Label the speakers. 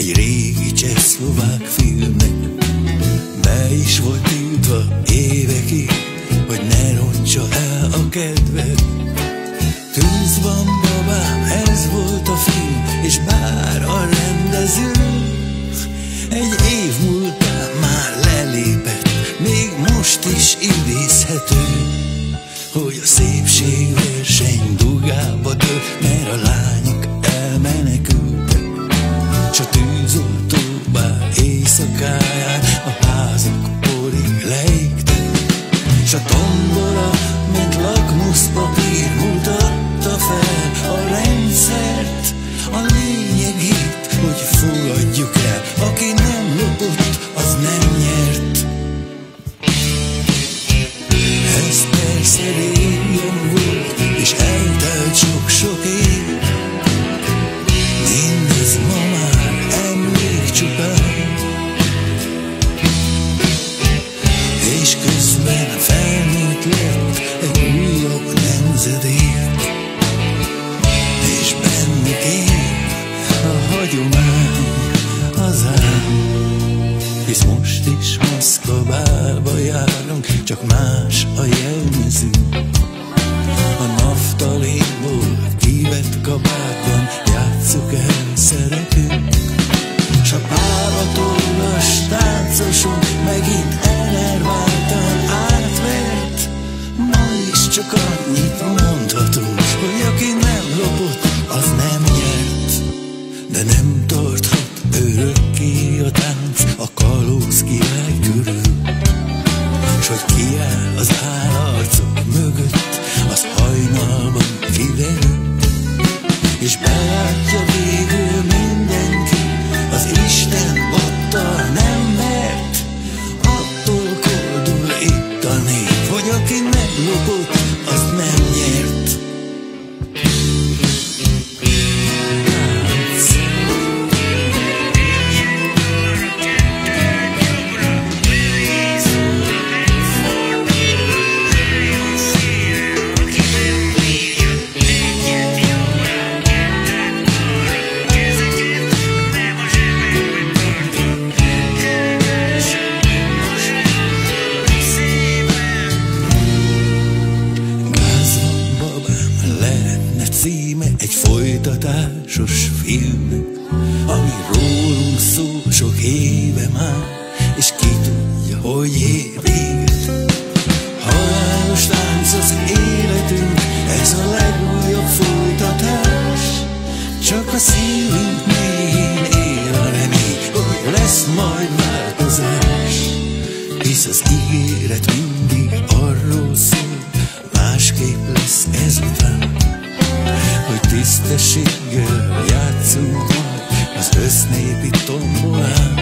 Speaker 1: egy régi csehszlovák filmnek. Be is volt tiltva évekig, hogy ne rontsa el a kedved. Tűz van, babám, ez volt a film, és bár a rendező egy év múltán már lelépett, még most is idézhető, hogy a szépségverseny dugába dől, mert a lányok elmenekültek, s a tűzoltó bár éjszakáján a házak porig leégtek, s a tombola, mint lakmuszpapír mutatta fel a rendszert, a lényegét, hogy fogadjuk el, aki nem lopott, az nem nyert. Ez persze régen volt, és eltelt sok-sok év, mindez ma már emlék csupán, és közben felnőtt lett egy újabb nemzedék, és bennük él a hagyomány, az ám. Hisz most is Moszkvába járunk, csak más a jelmezünk. A naftalénból kivett kabátban játsszuk el szerepünk, s a pávatollas táncosunk megint enerváltan átvert. Ma is csak annyit mondhatunk, hogy aki nem lopott, az nem nyert. De nem tarthat örökké a tánc a kalóz király körül, s hogy kiáll az állarcok mögött, az hajnalban kiderül, és belátja végül mindenki, az Isten vattal nem mert. Attól koldul itt a nép, hogy aki nem lopott, az nem nyert. Egy folytatásos filmnek, ami rólunk szól sok éve már, és ki tudja, hogy ér véget. Halálos tánc az életünk, ez a legújabb folytatás, csak a szívünk mélyén él a remény, hogy lesz majd változás. Hisz az ígéret mindig arról szól, másképp lesz ezután, hogy tisztességgel játszunk majd az össznépi tombolán.